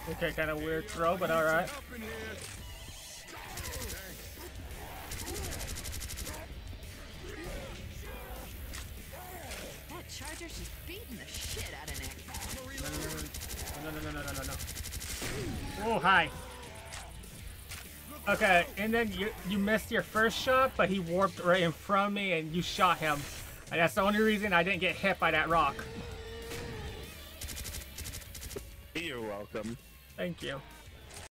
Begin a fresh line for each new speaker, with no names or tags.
Okay, kind of weird throw, but alright.
That Charger's just beating the shit out of Nick.
No. Oh, hi. Okay, and then you missed your first shot, but he warped right in front of me and you shot him. And that's the only reason I didn't get hit by that rock.
You're welcome.
Thank you.